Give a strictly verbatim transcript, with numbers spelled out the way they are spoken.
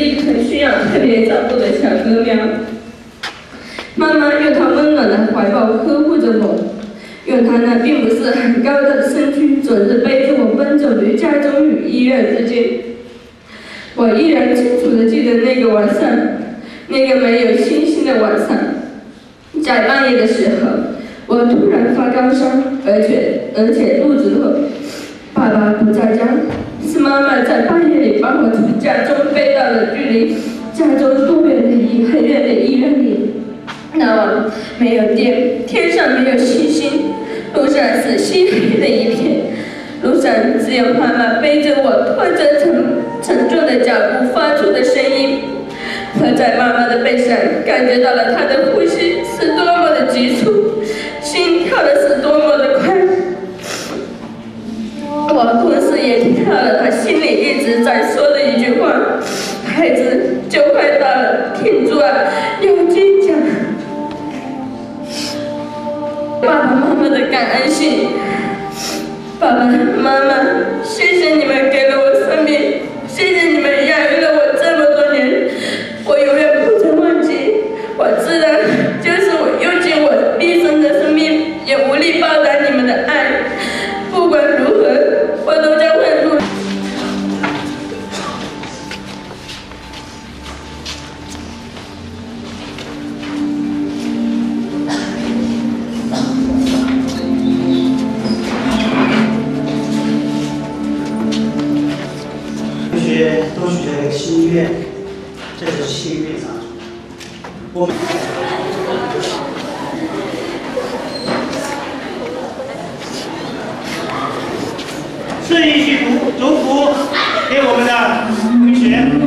一颗需要特别照顾的小禾苗。妈妈用她温暖的怀抱呵护着我，用她那并不是很高的身躯，总是背着我奔走于家中与医院之间。我依然清楚地记得那个晚上，那个没有星星的晚上，在半夜的时候，我突然发高烧，而且而且肚子痛。爸爸不在家，是妈妈在半夜里把我从家中背到了距离家中多远的医很远的医院里。那晚没有电，天上没有星星，路上是漆黑的一片，路上只有妈妈背着我拖着沉沉重的脚步发出的声音。我在妈妈的背上感觉到了她的呼吸是多么的急促，心跳的是多么的快。我同时也听到了她心里一直在说的一句话：孩子就快到了，挺住啊，要坚强。爸爸妈妈的感恩信。爸爸妈妈，谢谢你们给了我生命，谢谢你们养育了我这么多年，我永远不曾忘记。我知道，就是我用尽我毕生的生命，也无力报答你们的爱。不管如何，我都将会努力。 都许下一个心愿，这是心愿上。我们致意去祝祝福给我们的同学。